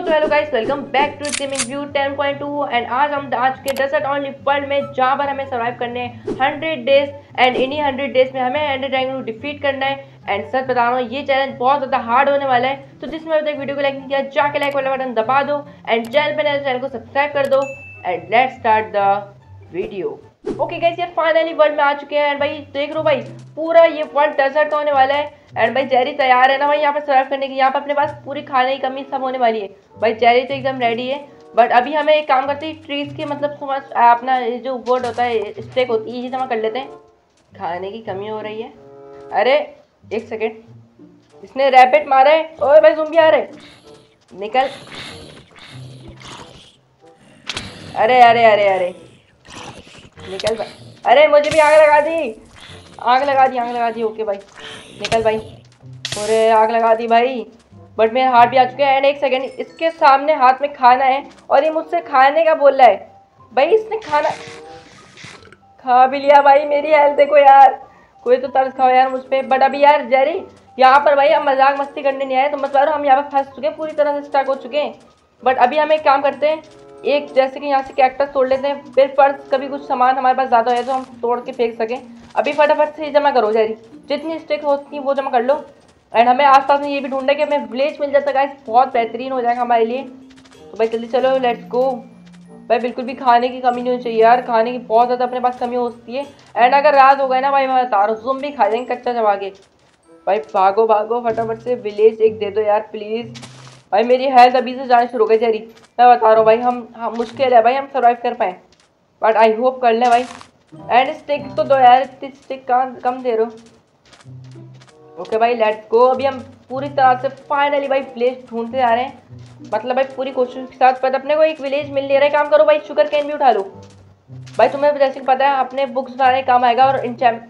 So hello guys, welcome back to gaming view 10.2 and आज हम आ चुके डेजर्ट ओनली वर्ल्ड में, जहाँ पर हमें सर्वाइव करने हैं 100 डेज एंड इन्हीं 100 डेज में हमें एंडर ड्रैगन को डिफीट करना है। एंड सच बता रहा हूँ, ये चैलेंज बहुत ज़्यादा हार्ड होने वाला है। तो जिसमें अभी तक वीडियो को लाइक नहीं किया, जाके लाइक वाला बटन दबा दो एंड चैनल को सब्सक्राइब कर दो and let's start the video. Okay guys, यार फाइनली वर्ल्ड में आ चुके हैं एंड भाई देख लो भाई, पूरा ये वर्ल्ड डेजर्ट होने वाला है। एंड भाई जेरी तैयार है ना भाई यहाँ पे सर्वाइव करने की? यहाँ पे अपने पास पूरी खाने की कमी सब होने वाली है भाई। जेरी तो एकदम रेडी है, बट अभी हमें एक काम करते हैं, ट्रीज की मतलब समझ अपना जो वर्ड होता है स्टेक होती है, ये जमा कर लेते हैं। खाने की कमी हो रही है। अरे एक सेकेंड, इसने रैबिट मारा है। ओए भाई ज़ूंबी आ रहे, निकल। अरे अरे अरे अरे निकल भाई। अरे मुझे भी आग लगा दी, आग लगा दी, आग लगा दी। ओके भाई निकल भाई। अरे आग लगा दी भाई, बट मेरे हाथ भी आ चुके हैं। एंड एक सेकेंड, इसके सामने हाथ में खाना है और ये मुझसे खाने का बोल रहा है। भाई इसने खाना खा भी लिया भाई। मेरी हेल्थ देखो यार, कोई तो तरस खाओ यार मुझ पर। बट अभी यार जेरी यहाँ पर भाई हम मजाक मस्ती करने नहीं आए, तो मत मारो, हम यहाँ पर फंस चुके हैं, पूरी तरह से स्टक हो चुके हैं। बट अभी हम एक काम करते हैं, एक जैसे कि यहाँ से कैक्टस तोड़ लेते हैं, फिर फर्स्ट कभी कुछ सामान हमारे पास ज़्यादा है तो हम तोड़ के फेंक सकें। अभी फटाफट से जमा करो जेरी, जितनी स्टिक होती है वो जमा कर लो। एंड हमें आसपास में ये भी ढूंढे कि हमें विलेज मिल जाता गाइस, बहुत बेहतरीन हो जाएगा हमारे लिए। तो भाई जल्दी चलो, लेट्स गो भाई। बिल्कुल भी खाने की कमी नहीं होनी चाहिए यार, खाने की बहुत ज़्यादा अपने पास कमी होती है। एंड अगर रात हो गए ना भाई, मैं बता रहा हूँ ज़ुम्बी खा जाएंगे कच्चा चबा के। भाई भागो भागो फटाफट से, विलेज एक दे दो यार प्लीज़। भाई मेरी हेल्थ अभी से जाने शुरू हो गई जेरी, मैं बता रहा हूँ भाई। हम मुश्किल है भाई हम सर्वाइव कर पाएँ, बट आई होप कर लें भाई। एंड स्टिक तो दो यार, इतनी स्टिक कम दे रहे हो। ओके भाई लेट्स गो। अभी हम पूरी तरह से फाइनली भाई विलेज ढूंढते जा रहे हैं, मतलब भाई पूरी कोशिश के साथ। पर अपने को एक विलेज मिल नहीं रहा है। काम करो भाई, शुगर कैन भी उठा लो भाई, तुम्हें जैसे पता है अपने बुक्स बनाने काम आएगा। और इंचैम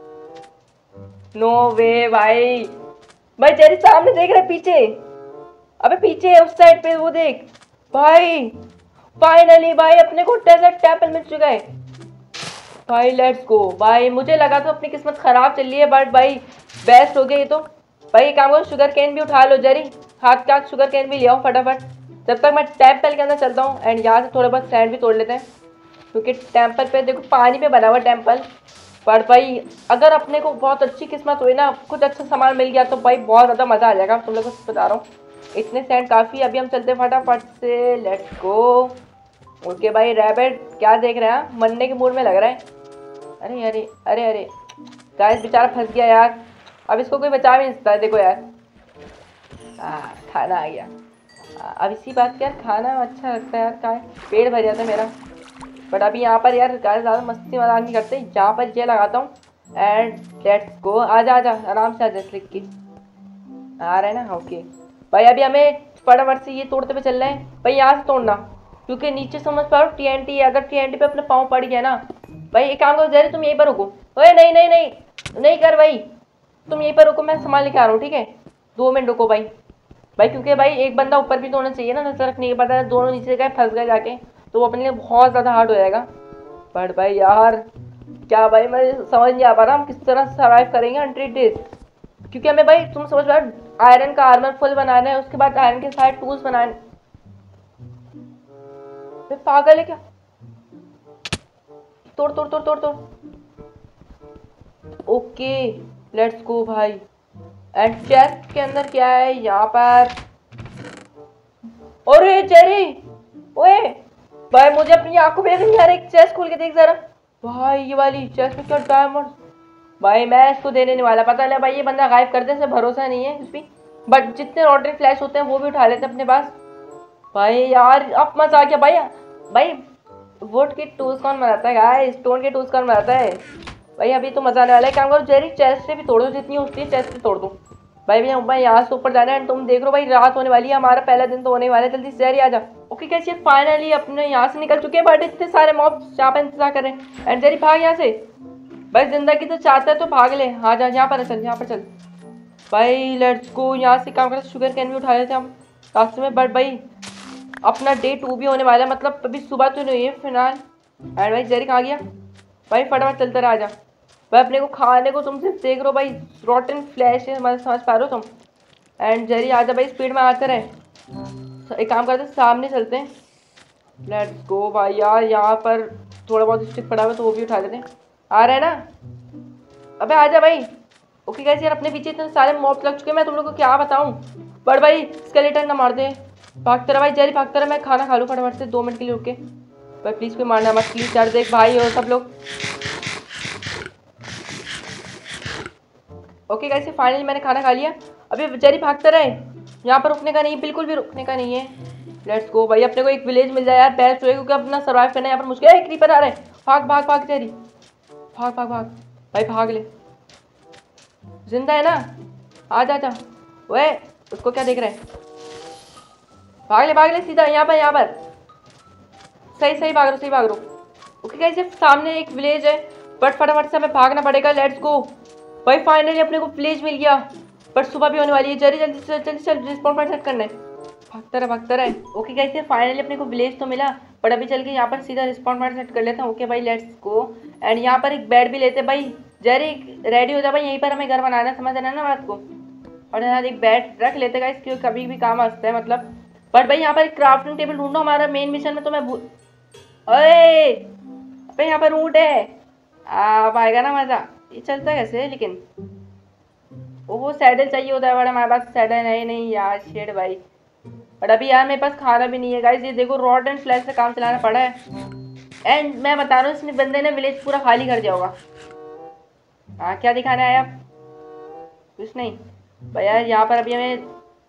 नो वे भाई। भाई तेरे सामने देख रहे पीछे, अबे पीछे है उस साइड पे, वो देख भाई। फाइनली भाई अपने को डेजर्ट टेंपल मिल चुका है भाई। लेट्स गो भाई। मुझे लगा तो अपनी किस्मत खराब चल रही है, बट भाई बेस्ट हो गया ये तो। भाई काम करो, शुगर कैन भी उठा लो जेरी, हाथ का शुगर कैन भी ले आओ फटाफट, जब तक मैं टेंपल के अंदर चलता हूँ। एंड यहाँ से थोड़े बहुत सैंड भी तोड़ लेते हैं, क्योंकि टेंपल पे देखो पानी पे बना हुआ टेंपल। पर भाई अगर अपने को बहुत अच्छी किस्मत हुई ना, कुछ अच्छा सामान मिल गया तो भाई बहुत ज़्यादा मज़ा आ जाएगा, तुम लोगों को बता रहा हूँ। इतने सैंड काफ़ी, अभी हम चलते हैं फटाफट से, लेट्स गो। ओके भाई रैबिट क्या देख रहे हैं, मरने के मूड में लग रहा है। अरे अरे अरे अरे गाइस बेचारा फंस गया यार, अब इसको कोई बचा भी नहीं सकता है। देखो यार खाना आ गया। अब इसी बात के यार खाना अच्छा लगता है यार, का पेट भर जाता है मेरा। बट अभी यहाँ पर यार गाइस ज़्यादा मस्ती मजाक नहीं करते, यहाँ पर ये लगाता हूँ एंड लेट्स गो। आजा आजा आराम से आजा, स्लिक की आ रहा है ना। ओके भाई अभी हमें फटाफट से ये तोड़ते हुए चल रहे हैं भाई। यहाँ से तोड़ना, क्योंकि नीचे समझ पाओ TNT है, अगर TNT पे अपने पाँव पड़ गया ना भाई। एक काम करो जेरी, तुम यहीं पर रुको। ओए नहीं नहीं नहीं नहीं कर भाई, तुम यहीं पर रुको, मैं सामान लेके आ रहा हूँ, ठीक है? 2 मिनट रुको भाई। भाई क्योंकि भाई एक बंदा ऊपर भी तो होना चाहिए ना, नजर रखने के बाद दोनों नीचे गए फंस गए जाके, तो वो अपने लिए बहुत ज़्यादा हार्ड हो जाएगा। बट भाई यार क्या भाई, मैं समझ नहीं आ पा रहा हम किस तरह सर्वाइव करेंगे 100 डेज, क्योंकि हमें भाई तुम समझ पा आयरन का आर्मर फुल बनाना है, उसके बाद आयरन के सारे टूल्स बनाने। पागल है क्या? तोड़ तोड़ तोड़ तोड़ तोड़। ओके लेट्स गो भाई। एंड चेस्ट के अंदर क्या है यहाँ पर? अरे जेरी, ओए भाई मुझे अपनी आंखों पे नहीं आ रहा, एक चेस्ट खोल के देख जरा भाई। ये वाली चेस्ट में क्या डायमंड भाई, मैं इसको देने नहीं वाला, पता है भाई ये बंदा गायब कर दे, से भरोसा नहीं है कुछ भी। बट जितने रॉटरी फ्लैश होते हैं वो भी उठा लेते हैं अपने पास। भाई यार अब मजा आ गया भाई। भाई वुड के टूल्स कौन बनाता है गाइस, स्टोन के टूल्स कौन बनाता है भाई? अभी तो मजा आने वाला है। काम करो जेरी, चेस्ट से भी तोड़ दो, जितनी होती है चेस्ट से तोड़ दो भाई। भाई यहाँ से ऊपर जाना है, तुम देख लो भाई रात होने वाली है, हमारा पहला दिन तो होने वाला है। जल्दी से जेरी आ जा। ओके कैसे फाइनली अपने यहाँ से निकल चुके हैं, बट इतने सारे मॉब्स यहाँ पे इंतजार कर रहे हैं। एंड जेरी भाग यहाँ से भाई, जिंदगी तो चाहता है तो भाग ले। हाँ जा, यहाँ पर चल, यहाँ पर चल भाई। लेट्स गो, यहाँ से काम करते शुगर कैन भी उठा लेते हम रास्ते में। बट भाई अपना डे 2 भी होने वाला है, मतलब अभी सुबह तो नहीं है फिलहाल। एंड भाई जेरी कहाँ गया भाई? फटाफट चलते रहा जा भाई। अपने को खाने को तुम सिर्फ देख रहे हो भाई, रॉटन फ्लैश है, मतलब समझ पा रहे हो तुम। एंड जेरी आजा भाई, स्पीड में आते रहे। एक काम करते हैं, सामने चलते हैं। लेट्स गो भाई। यार यहाँ पर थोड़ा बहुत स्टिक पड़ा हुआ है तो वो भी उठा लेते हैं। आ रहा है ना? अबे आजा भाई। ओके गाइस, यार अपने पीछे इतने सारे मॉब्स लग चुके हैं, मैं तुम लोग को क्या बताऊं। पर भाई स्केलेटन ना मार दे। भागता रहा भाई जेरी, भागता रहा। मैं खाना खा लूँ फटाफट से, 2 मिनट के लिए रुक के। भाई प्लीज़ कोई मारना मत प्लीज़ यार। देख भाई और सब लोग। ओके गाइस, फाइनली मैंने खाना खा लिया। अभी जेरी भागता रहे, यहाँ पर रुकने का नहीं, बिल्कुल भी रुकने का नहीं है। लेट्स गो भाई, अपने को एक विलेज मिल जाए यार, बेस्ट हो, क्योंकि अपना सर्वाइव करना यहाँ पर मुश्किल है। क्रीपर आ रहे हैं, भाग भाग भाग जेरी, भाग भाग भाग भाई, भाग ले। जिंदा है ना? आ जा जा। ओए उसको क्या देख रहे हैं? भाग ले सीधा, यहाँ पर यहाँ पर। सही सही भाग रहा, सही भाग रहा। ओके गाइस, ये सामने एक विलेज है, बट फटाफट से हमें भागना पड़ेगा। लेट्स गो भाई, फाइनली अपने को विलेज मिल गया। बट सुबह भी होने वाली है। जल्दी जल्दी चल जल्दी चल, रिस्पॉन पॉइंट सेट करना है। भागता रहा भागता रहा। ओके गाइस, ये फाइनली अपने को विलेज तो मिला, बट अभी चल के यहाँ पर सीधा रिस्पॉन पॉइंट सेट कर लेते हैं। ओके भाई लेट्स गो। एंड यहाँ पर एक बेड भी लेते हैं भाई। जेरी रेडी हो जा भाई, यहीं पर हमें घर बनाना है, समझ रहे ना बात को। और यहाँ एक बेड रख लेते गाइस, क्योंकि कभी भी काम आ सकता है मतलब। बट भाई यहाँ पर एक क्राफ्टिंग टेबल ढूंढो, हमारा मेन मिशन में तो मैं ओए भाई यहाँ पर ऊँट है। अब आएगा ना मजा। ये चलता है कैसे लेकिन? ओहो सैडल चाहिए होता है, बड़ा हमारे पास सैडल है नहीं यार, शेड भाई। बट अभी यार मेरे पास खाना भी नहीं है गाइस, ये देखो रॉड एंड फ्लैश से काम चलाना पड़ा है। एंड मैं बता रहा हूँ, इसने बंदे ने विलेज पूरा खाली कर दिया होगा। हाँ क्या दिखाने आया आप? कुछ नहीं भाई यार, यहाँ पर अभी हमें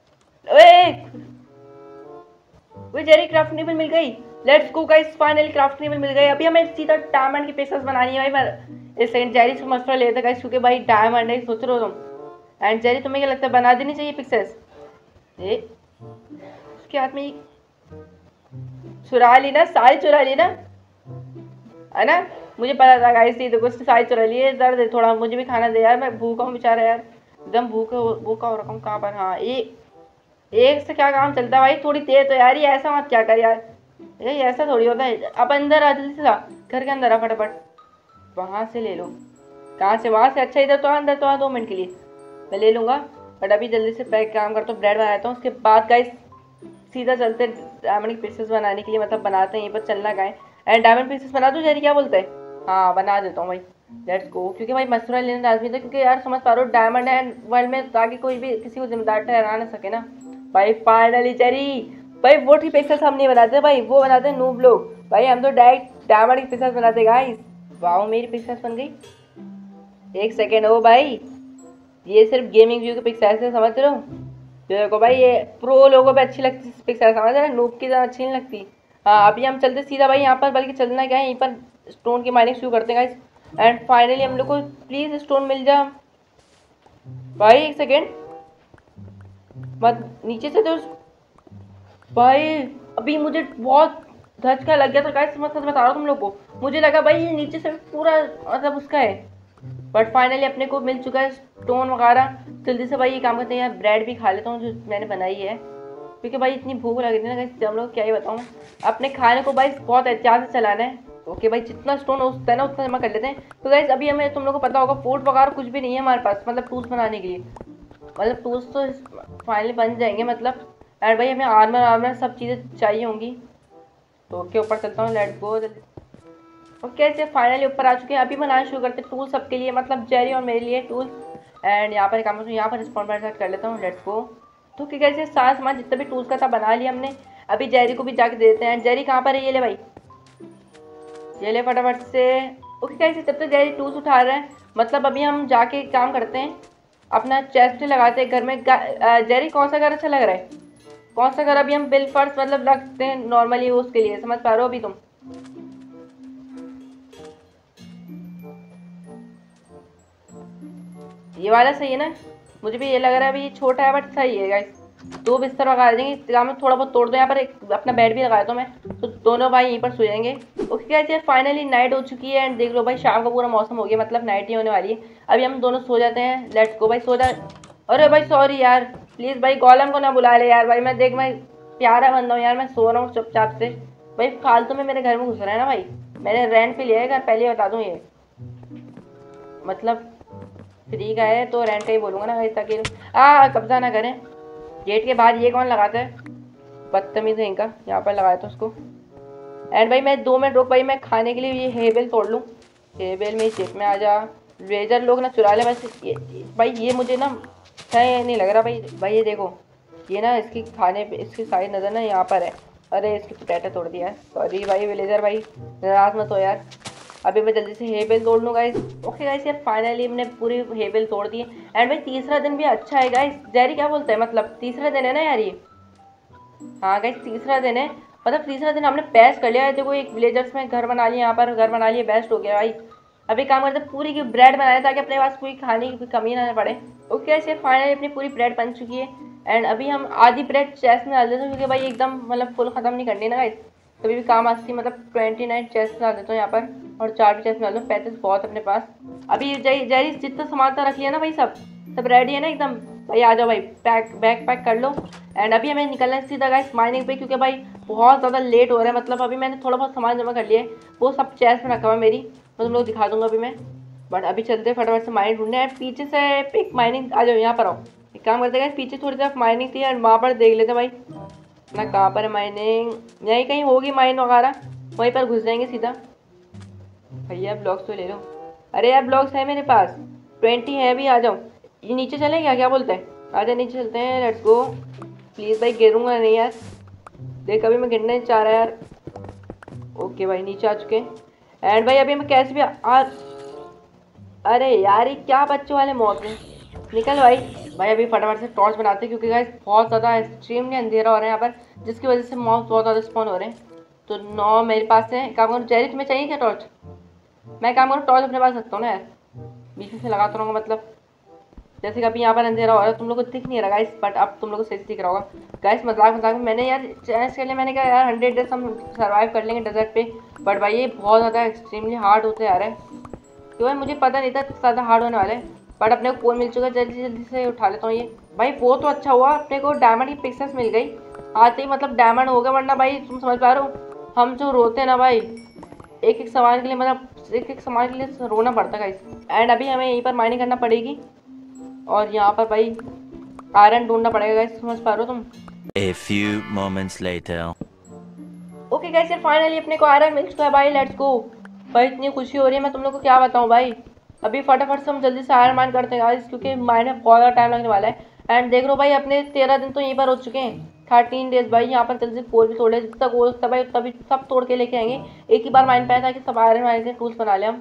ओए जेरी क्राफ्ट टेबल मिल गई। Let's go guys, finally craft table मिल गई। अभी हमें सीधा डायमंड की पिक्सेस बनानी है भाई। मैं इस सेकंड जेरी से मशवरा लेते गाइस, क्योंकि भाई डायमंड है, सोच रहे हो तुम। एंड जेरी तुम्हें क्या लगता है, बना देनी चाहिए पिक्सेस? ए उसके हाथ में चुरा ली ना, सारी चुरा ली ना, है ना? मुझे पता था गाइस, ये देखो सारी चुरा ली है। दर्द है थोड़ा, मुझे भी खाना दे यार, मैं भूखा हूँ बेचारा यार, एकदम भूखा भूखा हो रखा हूँ। कहाँ पर? हाँ ये एक से क्या काम चलता है भाई, थोड़ी देर तो यार, ये ऐसा मत क्या कर यार, ये ऐसा थोड़ी होता है। अब अंदर आ जल्दी से, घर के अंदर आ फटाफट। वहाँ से ले लो। कहाँ से? वहाँ से? अच्छा इधर तो अंदर तो आ, 2 मिनट के लिए मैं ले लूँगा। बट अभी जल्दी से पैक काम करता हूँ, ब्रेड बनाता हूँ। उसके बाद गाइस सीधा चलते डायमंड की पीसेस बनाने के लिए, मतलब बनाते हैं यहीं पर, चलना का है। एंड डायमंड पीसेस बना दूँ जेरी, क्या बोलते हैं? हाँ बना देता हूँ भाई। लेट्स गो, क्योंकि भाई मशवरा लेना लाजमी था, क्योंकि यार समझ पा रहे हो डायमंड है वर्ल्ड में, ताकि कोई भी किसी को जिम्मेदार ठहरा ना सके ना भाई। फाइनली जेरी भाई, वो ठीक पिक्सेस हम नहीं बनाते भाई, वो बनाते हैं नूब लोग भाई। हम तो डायरेक्ट डायमंड की पिक्सेस बनाते गाइस। वाओ मेरी पिक्सेस बन गई। एक सेकेंड हो भाई, ये सिर्फ गेमिंग व्यू की पिक्सेस है, समझ रहे हो? देखो भाई ये प्रो लोगों पे अच्छी लगती है पिक्सेस, समझ रहे हो? नूब की ज़्यादा अच्छी नहीं लगती। हाँ अभी हम चलते सीधा भाई यहाँ पर, बल्कि चलना क्या है, यहीं पर स्टोन की माइनिंग शुरू करते हैं गाइस। एंड फाइनली हम लोग को प्लीज़ स्टोन मिल जा भाई। एक सेकेंड मत नीचे से तो भाई, अभी मुझे बहुत धचका लग गया था गाइस, मैं सच बता रहा हूँ तुम लोग को। मुझे लगा भाई ये नीचे से पूरा मतलब उसका है, बट फाइनली अपने को मिल चुका है स्टोन वगैरह। जल्दी से भाई ये काम करते हैं यार, ब्रेड भी खा लेता हूँ जो मैंने बनाई है, क्योंकि भाई इतनी भूख लग रही थी ना गाइस, हम लोग क्या ही बताऊँ। अपने खाने को भाई बहुत एहतियात से चलाना है। ओके भाई, जितना स्टोन हो सकता है ना उतना जमा कर लेते हैं। तो गाइस अभी हमें, तुम लोग को पता होगा, फूड वगैरह कुछ भी नहीं है हमारे पास, मतलब टूल्स बनाने के लिए। मतलब टूल्स तो फाइनली बन जाएंगे मतलब। एंड भाई हमें आर्मर आर्मर सब चीज़ें चाहिए होंगी। तो ओके ऊपर चलता हूँ, लेट्स गो। ओके ऐसे फाइनली ऊपर आ चुके हैं। अभी बनाना शुरू करते हैं टूल सबके लिए, मतलब जेरी और मेरे लिए टूल। एंड यहाँ पर काम यहाँ पर रिस्पॉन्ड सेट कर लेता हूँ, लेट्स गो। तो क्या कैसे सारा सामान जितना भी टूल्स का था बना लिया हमने। अभी जेरी को भी जाके देते हैं। जेरी कहाँ पर है? ये ले भाई, ये ले फटाफट से। ओके कैसे तब तक जेरी टूल्स उठा रहे हैं, मतलब अभी हम जाके काम करते हैं, अपना चेस्ट लगाते हैं घर में। जेरी कौन सा घर अच्छा लग रहा है? कौन सा घर अभी हम बिल फर्स्ट मतलब रखते हैं नॉर्मली उसके लिए, समझ पा रहे हो अभी तुम? ये वाला सही है ना? मुझे भी ये लग रहा है। अभी ये छोटा है बट सही है गाइस। 2 बिस्तर लगा देंगे, में थोड़ा बहुत तोड़ दो। यहाँ पर एक अपना बेड भी लगा देता हूँ मैं, तो दोनों भाई यहीं पर सो जाएंगे। ओके गाइस, ये फाइनली नाइट हो चुकी है। एंड देख लो भाई, शाम का पूरा मौसम हो गया, मतलब नाइट ही होने वाली है। अभी हम दोनों सो जाते हैं। लेट्स गो भाई, सो जा। अरे भाई सॉरी यार, प्लीज़ भाई गॉलम को ना बुला ले यार भाई। मैं देख, मैं प्यारा बंदा हूँ यार, मैं सो रहा हूँ चुपचाप से। भाई फालतू में मेरे घर में घुस रहा है ना भाई। मैंने रेंट पे लिया है घर, पहले बता दूँ ये, मतलब फ्री का है तो रेंट का ही बोलूँगा ना भाई, ताकि कब्जा ना करें। गेट के बाहर ये कौन लगाता है? बदतमीज है इनका। यहाँ पर लगाया था उसको। एंड भाई मैं 2 मिनट रुक भाई, मैं खाने के लिए ये हेबेल तोड़ लूँ। हेबेल मेरी जेब में आ जा। रेजर लोग ना चुरा ले बस। ये भाई ये मुझे ना सही नहीं लग रहा भाई। भाई ये देखो, ये ना इसकी खाने पे इसकी सारी नज़र ना यहाँ पर है। अरे इसकी पोटैटो तोड़ दिया है। सॉरी भाई विलेजर भाई, नाराज मत हो यार। अभी मैं जल्दी से हेबेल तोड़ लूँ गाइस। ओके गाइस यार फाइनली हमने पूरी हेबेल तोड़ दी है। एंड भाई तीसरा दिन भी अच्छा है गाइस। जेरी क्या बोलते हैं, मतलब तीसरा दिन है ना यार ये। हाँ गाइस तीसरा दिन है। मतलब तीसरा दिन हमने बेस्ट कर लिया है। देखो एक विलेजर्स में घर बना लिया, यहाँ पर घर बना लिए, बेस्ट हो गया भाई। अभी काम करते हैं पूरी की ब्रेड बनाए ताकि अपने पास कोई खाने की कोई कमी ना पड़े। ओके ऐसे फाइनली अपनी पूरी ब्रेड बन चुकी है। एंड अभी हम आधी ब्रेड चेस्ट में डाल देते हैं क्योंकि भाई एकदम मतलब फुल ख़त्म नहीं करनी ना गाइस, कभी भी काम आती। मतलब 29 चेस्ट डाल देता हूँ यहाँ पर, और 4 भी चेस्ट डाल दो। 35 बहुत अपने पास। अभी जेरी जितना सामान था रख लिया ना भाई, सब रेडी है ना एकदम। भाई आ जाओ भाई, बैग पैक कर लो। एंड अभी हमें निकलना है सीधा गाइस माइनिंग पे, क्योंकि भाई बहुत ज़्यादा लेट हो रहा है। मतलब अभी मैंने थोड़ा बहुत सामान जमा कर लिया है, वो सब चेस्ट में रखा हुआ है मेरी, मैं तुम लोग दिखा दूंगा अभी मैं। बट अभी चलते फटाफट से माइनिंग ढूंढने हैं। पीछे से एक माइनिंग, आ जाओ यहाँ पर आओ। एक काम करते हैं पीछे थोड़ी तरफ माइनिंग थी एंड वहाँ पर देख लेते भाई ना कहाँ पर है माइनिंग। यहीं कहीं होगी माइन वगैरह, वहीं पर घुस जाएंगे सीधा। भैया ब्लॉक्स तो ले लो। अरे यार ब्लॉक्स है मेरे पास, 20 है भी। आ जाओ, ये नीचे चलें क्या बोलते हैं? आ जाओ नीचे चलते हैं, लेट्स गो। प्लीज़ भाई गिरूंगा नहीं यार, देख अभी मैं गिरना नहीं चाह रहा यार। ओके भाई नीचे आ चुके हैं। एंड भाई अभी मैं कैसे भी अरे यार ये क्या बच्चों वाले मौत है, निकल भाई। भाई अभी फटाफट से टॉर्च बनाते हैं क्योंकि गाइस बहुत ज़्यादा एक्सट्रीमली अंधेरा हो रहा है यहाँ पर, जिसकी वजह से मौत बहुत ज़्यादा स्पॉन हो रहे हैं। तो 9 मेरे पास है। काम करो जेरी, तुम्हें चाहिए क्या टॉर्च? मैं काम करूँ टॉर्च अपने पास रखता हूँ ना यार, बीच में से लगाता रहूँगा। मतलब जैसे कि अभी यहाँ पर अंधेरा हो रहा है, तुम लोग को दिख नहीं रहा गाइस, बट अब तुम लोग को सही से दिख रहा होगा। गाइस मजाक मजाक में मैंने यार चैलेंज के लिए मैंने कहा यार 100 डेज हम सर्वाइव कर लेंगे डेजर्ट पे। बट भाई ये बहुत ज़्यादा एक्सट्रीमली हार्ड होते जा रहा है, क्योंकि भाई मुझे पता नहीं था ज़्यादा हार्ड होने वाले। बट अपने को कोल मिल चुका है, जल्दी जल्दी से उठा लेता हूँ ये। भाई वो तो अच्छा हुआ अपने को डायमंड की पिक्सेस मिल गई आते ही, मतलब डायमंड हो गया। वरना भाई तुम समझ पा रहे हो हम जो रोते हैं ना भाई, एक एक सामान के लिए, मतलब एक एक सामान के लिए रोना पड़ता है गाइस। एंड अभी हमें यहीं पर माइनिंग करना पड़ेगी, और यहाँ पर भाई आयरन ढूंढना पड़ेगा गाइस, समझ पा रहे हो तुम? A few moments later. Okay guys यार फाइनली अपने को आयरन मिल चुका है भाई, लेट्स गो। भाई इतनी खुशी हो रही है मैं तुम लोग को क्या बताऊँ भाई। अभी फटाफट से हम जल्दी से आयरन माइन करते हैं गाइस, क्योंकि माइन में बहुत ज़्यादा टाइम लगने वाला है। एंड देख लो भाई अपने 13 दिन तो यहीं पर हो चुके हैं, 13 डेज भाई। यहाँ पर जल्दी से कोल भी तोड़े, जब तक हो सकता भाई तभी सब तोड़ के लेके आएंगे। एक ही बार माइन पे आया ताकि सब आयरन वायरन के टूल्स बना ले हम।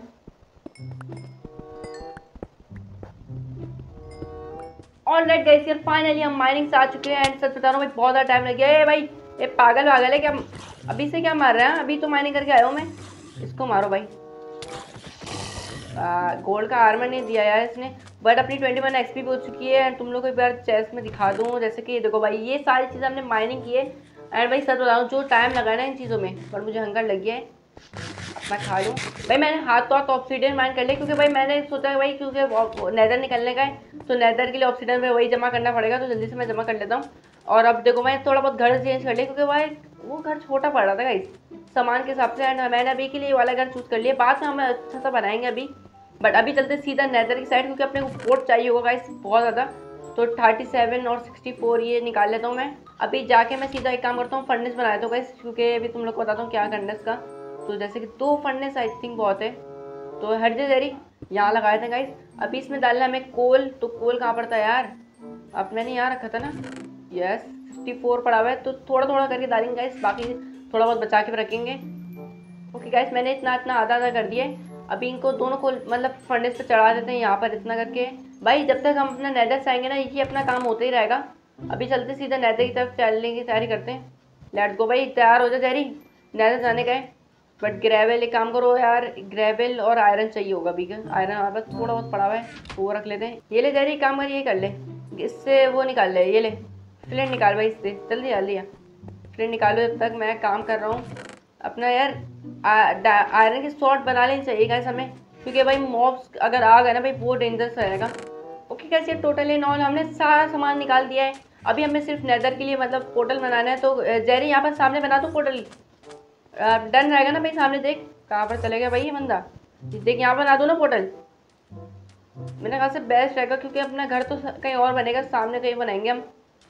ऑलराइट गाइस यार फाइनली हम माइनिंग से आ चुके हैं। एंड सच बता रहा हूँ भाई बहुत ज़्यादा टाइम लग गया है भाई। ये पागल है क्या? अभी से क्या मार रहा है? अभी तो माइनिंग करके आया हूँ मैं। इसको मारो भाई। गोल्ड का आर्मर नहीं दिया यार इसने, बट अपनी 21 एक्सपी भी हो चुकी है। एंड तुम लोग को एक बार चेस्ट में दिखा दूँ, जैसे कि देखो भाई ये सारी चीज़ें हमने माइनिंग की है। एंड भाई सच बता रहा हूँ जो टाइम लगा है ना इन चीज़ों में, पर मुझे हंगर लग गया है, मैं खा लूँ। भाई मैंने हाथ तो ऑक्सीजन माइन कर लिया, क्योंकि भाई मैंने सोचा भाई क्योंकि नेदर निकलने का है, तो नेदर के लिए ऑक्सीजन में वही जमा करना पड़ेगा, तो जल्दी से मैं जमा कर लेता हूँ। और अब देखो मैं थोड़ा बहुत घर चेंज कर लिया, क्योंकि भाई वो घर छोटा पड़ रहा था गाइस सामान के हिसाब से। एंड मैंने अभी के लिए वाला घर चूज़ कर लिया, बाद में हम अच्छा सा बनाएंगे अभी। बट अभी चलते सीधा नेदर की साइड, क्योंकि अपने को पोर्ट चाहिए होगा गाइस बहुत ज़्यादा। तो 37 और 64 ये निकाल लेता हूँ मैं। अभी जाके मैं सीधा एक काम करता हूँ, फर्नेस बना देता हूँ गाइस, क्योंकि अभी तुम लोग को बताता हूँ क्या करना है इसका। तो जैसे कि 2 फर्नेस आई थिंक बहुत है, तो हट जे जरी यहाँ लगाए थे गाइस। अभी इसमें डालना है हमें कोल, तो कोल कहाँ पड़ता है यार? अब मैंने यहाँ रखा था ना, यस 64 पड़ा हुआ है, तो थोड़ा थोड़ा करके डालेंगे गाइस, बाकी थोड़ा बहुत बचा के भी रखेंगे। ओके गाइस मैंने इतना इतना आधा आधा कर दिया है। अभी इनको दोनों को मतलब फर्नेस पे चढ़ा देते हैं यहाँ पर इतना करके। भाई जब तक हम अपना नेदर से आएंगे ना, ये अपना काम होता ही रहेगा। अभी चलते सीधा नेदर की तरफ चलने की तैयारी करते हैं। लेट्स गो भाई, तैयार हो जा जेरी, नेदर जाने का है। बट ग्रेवल एक काम करो यार, ग्रेवल और आयरन चाहिए होगा अभी का। आयरन हमारे पास थोड़ा बहुत पड़ा हुआ है, वो रख लेते हैं। ये ले जेरी, काम कर ये कर ले, इससे वो निकाल ले, ये ले फ्लेट निकाल भाई इससे, जल्दी जल्दी फ्लेट निकालो, जब तक मैं काम कर रहा हूँ अपना यार। आयरन की शॉर्ट बना लेनी चाहिए गाइस हमें, क्योंकि भाई मॉब्स अगर आ गए ना भाई वो डेंजरस रहेगा। ओके गाइस ये टोटल इन ऑल हमने सारा सामान निकाल दिया है। अभी हमें सिर्फ नेदर के लिए मतलब पोर्टल बनाना है। तो जेरी यहाँ पर सामने बना दो पोर्टल, डन रहेगा ना भाई? सामने देख कहाँ पर चले गया भाई ये बंदा, देख यहाँ बना दो ना पोर्टल। मेरे ख्याल से बेस्ट रहेगा, क्योंकि अपना घर तो कहीं और बनेगा, सामने कहीं बनाएंगे हम।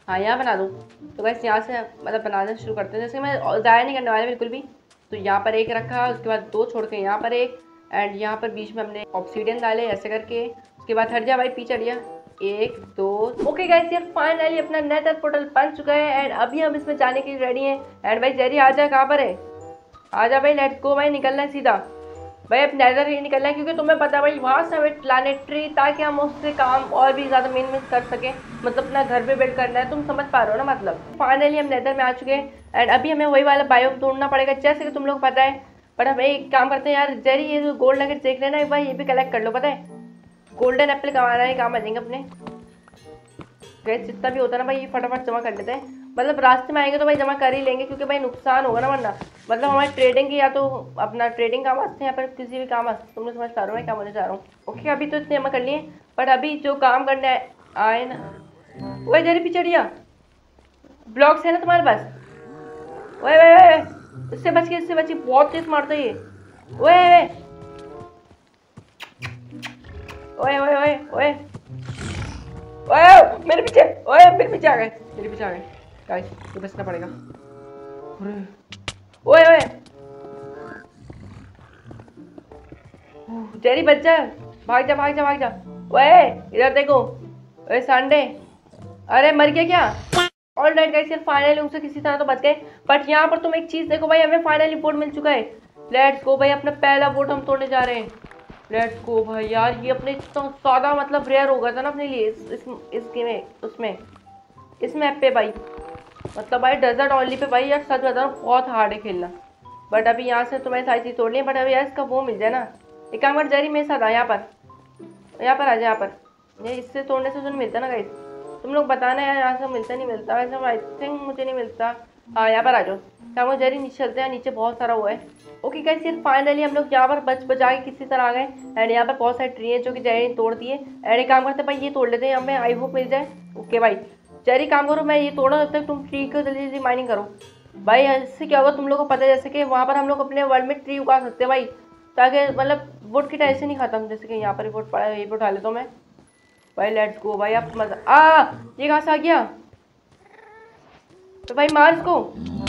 हाँ यहाँ बना दूँ। तो बस यहाँ से मतलब बनाना शुरू करते हैं। जैसे मैं ज़ाया नहीं करने वाला बिल्कुल भी। तो यहाँ पर एक रखा, उसके बाद 2 छोड़ के यहाँ पर एक, एंड यहाँ पर बीच में हमने ऑब्सीडियन डाले ऐसे करके। उसके बाद हट जा भाई, पीछे हट गया। 1 2। ओके गाइस, यार फाइनली अपना नेदर पोर्टल बन चुका है एंड अभी हम इसमें जाने के लिए रेडी हैं। एंड भाई जेरी आ जा, कहाँ पर है? आ जा भाई, लेट्स गो भाई, निकलना है सीधा भाई। अब नेदर ही निकलना है क्योंकि तुम्हें पता है भाई वहाँ से हमें प्लानेटरी, ताकि हम उससे काम और भी ज़्यादा मेन कर सकें। मतलब अपना घर भी बिल्ड करना है, तुम समझ पा रहे हो ना। मतलब फाइनली हम नेदर में आ चुके हैं एंड अभी हमें वही वाला बायोम ढूंढना पड़ेगा जैसे कि तुम लोग पता है। पर हम एक काम करते हैं यार, जेरी ये जो गोल्ड नगेट देख रहे हैं ना भाई, ये भी कलेक्ट कर लो। पता है गोल्डन एप्पल कमाना है, काम आ जाएंगे अपने। गैस जितना भी होता है ना भाई, ये फटाफट जमा कर लेते हैं। मतलब रास्ते में आएंगे तो भाई जमा कर ही लेंगे क्योंकि भाई नुकसान होगा ना वरना। मतलब हमारी ट्रेडिंग की, या तो अपना ट्रेडिंग काम आते हैं या फिर किसी भी काम आते। तुम लोग समझ पा रहे हो मैं क्या बोलना चाह रहा हूँ? ओके अभी तो इतने जमा कर लिए, पर अभी जो काम करने आए ना, वही जरी पिछड़िया ब्लॉक्स है ना तुम्हारे पास? ओए ओए ओए, इससे बच के, इससे बच के, बहुत तेज मारता है ये। ओए ओए ओए ओए ओए ओए, मेरे पीछे, ओए मेरे पीछे आ गए, मेरे पीछे आ गए। गाइस ये बचना पड़ेगा। ओए ओए जेरी बच जा, भाग जा भाग जा भाग जा। ओए इधर देखो, ओए संडे, अरे मर गया क्या? ऑल राइट गाइस, यार फाइनली उनसे किसी तरह तो बच गए। बट यहाँ पर तुम एक चीज देखो भाई, हमें फाइनली बोर्ड मिल चुका है। लेट्स गो भाई, अपना पहला बोर्ड हम तोड़ने जा रहे हैं। लेट्स गो भाई। यार ये अपने इतना ज्यादा मतलब रेयर हो गया था ना अपने लिए इस गेम में, उसमें इस मैप पे भाई। मतलब भाई डेजर्ट ओनली पे भाई, यार सच बता रहा हूँ बहुत हार्ड है खेलना। बट अभी यहाँ से तुम्हें सारी चीज़ तोड़नी है। बट अभी यार इसका वो मिल जाए ना, एक काम कर जेरी मेरे साथ आ, यहाँ पर आ जा, यहाँ पर। ये इससे तोड़ने से जो नहीं मिलता ना गाइस, तुम लोग बताना यार यहाँ से मिलता नहीं मिलता। वैसे आई थिंक मुझे नहीं मिलता। हाँ यहाँ पर आ जाओ, क्या मुझे जेरी नीचे चलते हैं, नीचे बहुत सारा हुआ है। ओके गाइस, यार फाइनली हम लोग यहाँ पर बचा के किसी तरह आ गए। एंड यहाँ पर बहुत सारे ट्री है जो कि जेरी ने तोड़ दिए। एंड एक काम करते हैं भाई, ये तोड़ लेते हैं, हमें आई होप मिल जाए। ओके भाई जेरी काम करो, मैं ये तोड़ा, तब तक तुम ट्री को जल्दी जल्दी माइनिंग करो भाई। इससे क्या होगा तुम लोग को पता है, जैसे कि वहाँ पर हम लोग अपने वर्ल्ड में ट्री उगा सकते हैं भाई, ताकि मतलब वुड की टेंशन नहीं खत्म। जैसे कि यहाँ पर वुड पड़ा है, ये भी उठा लेता हूँ मैं भाई। लेट्स गो भाई, अब मजा ये कहाँ से आ गया? तो भाई मार इसको।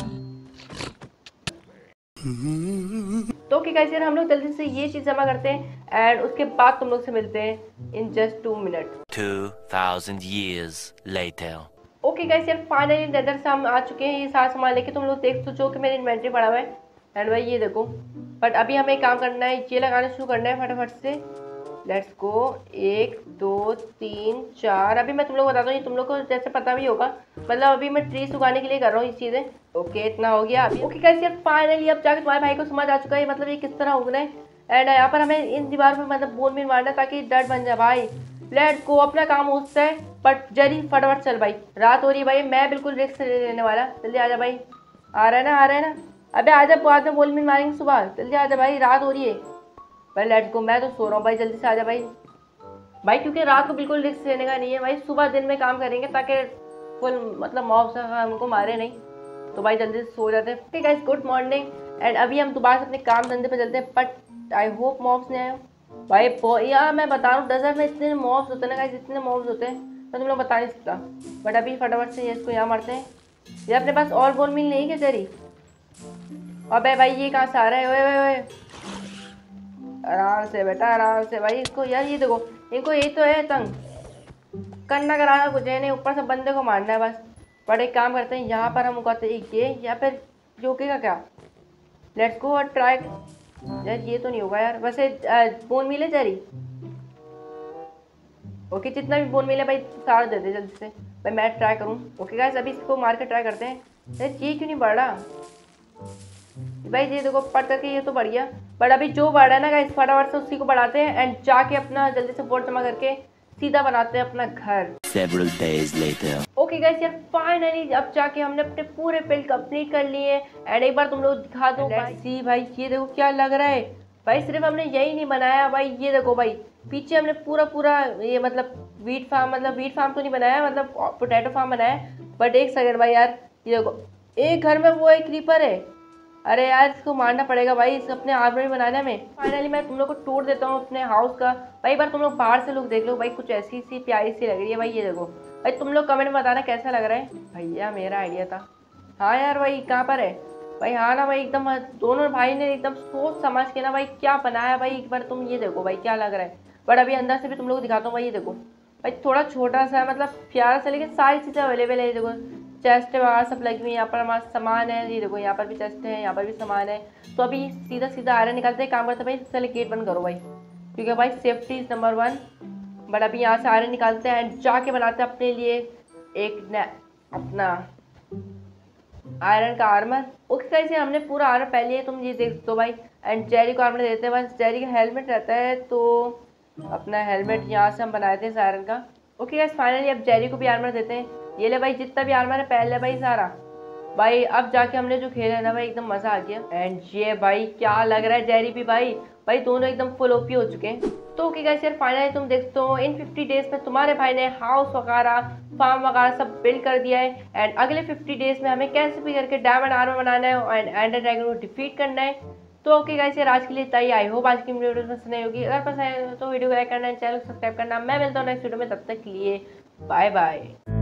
तो क्या यार हम लोग जल्दी से ये चीज जमा करते हैं एंड उसके बाद तुम लोग से मिलते हैं in just 2 minute. 2000 years later. Okay guys, यार फाइनली नेदर से हम आ चुके हैं ये सारा सामान लेके। तुम लोग देख सोचो कि मेरी इन्वेंट्री पड़ा हुआ है एंड भाई ये देखो। बट अभी हमें एक काम करना है, ये लगाना शुरू करना है फटाफट से। Let's go 1 2 3 4। अभी मैं तुम लोग बताता हूँ, तुम लोग को जैसे पता भी होगा, मतलब अभी मैं ट्रीज उगाने के लिए कर रहा हूँ ये चीज़ें। ओके इतना हो गया अभी। ओके गाइस, यार फाइनली अब जाकर तुम्हारे भाई को समझ आ चुका है मतलब ये किस तरह उगना है। एंड यहाँ पर हमें इन दीवार पर मतलब बोन भी मारना है ताकि डट बन जाए भाई। लेट्स गो, अपना काम हो सकता है। बट जरी फटाफट चल भाई, रात हो रही है भाई, मैं बिल्कुल रिस्क नहीं लेने वाला। जल्दी आ जा भाई, आ रहा है ना, आ रहा है ना? अबे आ जा, बाद में बोल मिल मारेंगे सुबह। जल्दी आ जा भाई, रात हो रही है भाई। लेट्स गो, मैं तो सो रहा हूँ भाई, जल्दी से आ जा भाई। भाई क्योंकि रात को बिल्कुल रिस्क लेने का नहीं है भाई, सुबह दिन में काम करेंगे ताकि फुल मतलब मॉब से हमको मारे नहीं। तो भाई जल्दी से सो जाते हैं। Okay guys, good morning. And अभी हम दोबारा से अपने काम धंधे पे चलते हैं। बट आई होप मॉब्स नहीं आए भाई। यार मैं बता रहा हूँ डेजर्ट में इतने मॉब्स होते हैं ना गाइस, इतने मॉब्स होते हैं मैं तुम लोग बता नहीं सकता। बट अभी फटाफट से इसको यहाँ मारते हैं। ये अपने पास और बोन मिल नहीं क्या तेरी? अबे भाई ये कहाँ से आ रहा है? ओए ओए ओए, आराम से बेटा, आराम से भाई। इसको यार ये देखो, इनको यही तो है तंग करना, कराना कुछ है नहीं, ऊपर से बंदे को मारना है बस। बट एक काम करते हैं, यहाँ पर हम उगाते हैं ये, या फिर जोके का क्या। लेट्स गो और ट्राई। यार ये तो नहीं होगा यार। वैसे बोन मिले जेरी? ओके जितना भी बोन मिले भाई सारा दे दे जल्दी से भाई, मैं ट्राई करूँ। ओके गाइस, अभी इसको मार के ट्राई करते हैं। यार ये क्यों नहीं बढ़ रहा भाई? ये देखो पढ़ करके ये तो बढ़ गया। बट अभी जो बढ़ा है ना गाइस, फटाफट से उसी को बढ़ाते हैं एंड जाके अपना जल्दी से बोर्ड जमा करके सीधा बनाते हैं अपना घर। Several days later. Okay guys, यार फाइनली अब जाके हमने अपने पूरे बिल्ड कंप्लीट कर लिए एंड एक बार तुम लोग दिखा दो भाई। भाई ये देखो क्या लग रहा है भाई। सिर्फ हमने यही नहीं बनाया भाई, ये देखो भाई पीछे हमने पूरा ये मतलब वीट फार्म तो नहीं बनाया, मतलब पोटैटो फार्म बनाया। बट एक सेकंड भाई यार, ये देखो एक घर में वो एक क्रीपर है अरे यार इसको मारना पड़ेगा भाई, इसे अपने आर्मर में बनाने में। फाइनली मैं तुम लोग को टूर देता हूँ अपने हाउस का। भाई एक बार तुम लोग बाहर से लुक देख लो भाई, कुछ ऐसी सी प्यारी सी लग रही है भाई। ये देखो भाई, तुम लोग कमेंट में बताना कैसा लग रहा है। भैया मेरा आइडिया था। हाँ यार भाई कहाँ पर है भाई? हाँ ना भाई, एकदम दोनों भाई ने एकदम सोच समझ के ना भाई क्या बनाया भाई। एक बार तुम ये देखो भाई क्या लग रहा है। बट अभी अंदर से भी तुम लोग को दिखाता हूँ भाई। ये देखो भाई, थोड़ा छोटा सा है मतलब प्यारा सा, लेकिन सारी चीज़ें अवेलेबल है। ये देखो चेस्ट वगैरह सब लगी हुई है, यहाँ पर हमारा सामान है। ये देखो यहाँ पर भी चेस्ट है, यहाँ पर भी सामान है। तो अभी सीधा सीधा आयरन निकालते हैं, काम करते हैं भाई। चले गेट बंद करो भाई, क्योंकि भाई सेफ्टी इज नंबर 1। बट अभी यहाँ से आयरन निकालते हैं एंड जाके बनाते हैं अपने लिए एक अपना आयरन का आर्मर। ओके गाइस, हमने पूरा आर्मर पहले ही, तुम ये देख दो भाई। एंड जेरी को आर्मर देते हैं, बस जेरी का हेलमेट रहता है तो अपना हेलमेट यहाँ से हम बनाए थे इस आयरन का। ओके गाइस, फाइनली अब जेरी को भी आर्मर देते हैं। ये ले भाई जितना भी आर्मर है पहले भाई सारा। भाई अब जाके हमने जो खेला है ना भाई, एकदम मजा आ गया। एंड ये भाई क्या लग रहा है जेरी भी भाई। भाई दोनों एकदम फुल ओपी हो चुके हैं। तो ओके गाइस यार, फाइनली तुम देखते हो इन 50 डेज में तुम्हारे भाई ने हाउस वगैरह फार्म वगैरह सब बिल्ड कर दिया है। एंड अगले 50 डेज में हमें कैसे भी करके डायमंड आर्मर बनाना है एंड एंडर ड्रैगन को डिफीट करना है। तो ओके गाइस यार, आज के लिए इतना ही। आई होप आज की वीडियो पसंद आई होगी। अगर पसंद आए तो वीडियो को लाइक करना है, चैनल को सब्सक्राइब करना। मैं मिलता हूँ नेक्स्ट वीडियो में, तब तक के लिए बाय बाय।